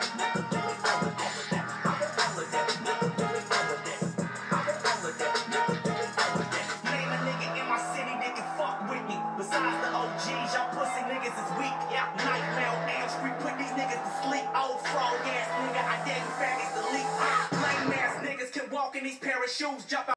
Name a nigga in my city that can fuck with me. Besides the OGs, y'all pussy niggas is weak. Yeah, Nightmare on Elm Street, put these niggas to sleep. Old frog ass nigga, I dare you faggots to leak. Lame ass niggas can walk in these pair of shoes, jump out.